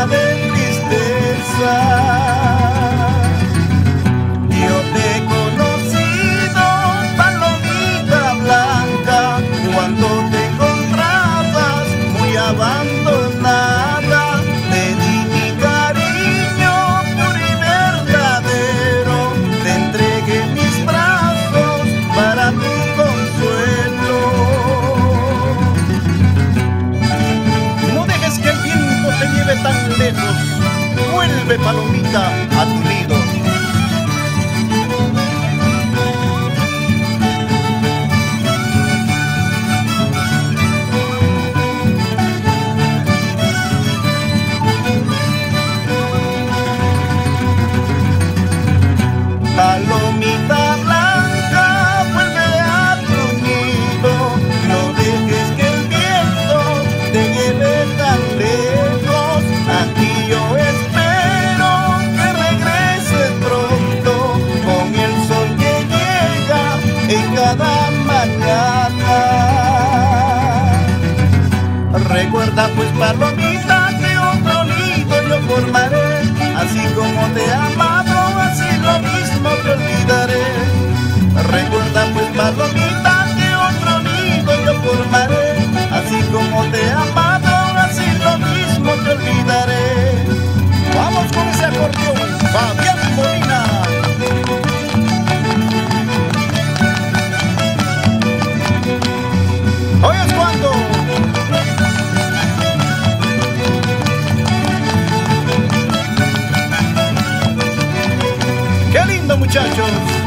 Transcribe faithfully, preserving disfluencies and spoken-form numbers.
llena de tristeza. Yo te he conocido, palomita blanca, cuando te encontrabas muy abandonada. Te di mi cariño puro y verdadero, te entregué mis brazos para tu consuelo. No dejes que el viento te lleve tan lejos, vuelve, palomita, a tu nido. Palomita blanca, vuelve a tu nido, no dejes que el viento te lleve tan lejos. Aquí yo espero que regreses pronto, con el sol que llega en cada mañana. Recuerda pues, palomita, que otro nido yo formaré, así como te he amado, así lo mismo te olvidaré. Recuerda pues, palomita, que otro nido yo formaré, así como te he amado, así lo mismo te olvidaré. Vamos con ese acordeón, Fabián Molina. Hoy es cuando. ¡Qué lindo, muchachos!